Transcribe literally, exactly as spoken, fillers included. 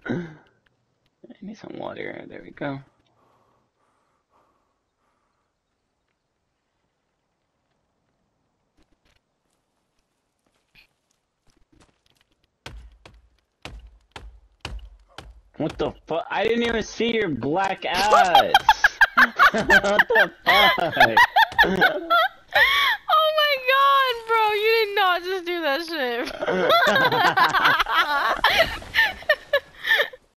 I need some water. There we go. What the fuck? I didn't even see your black ass. What the fuck? Oh my god, bro, you did not just do that shit.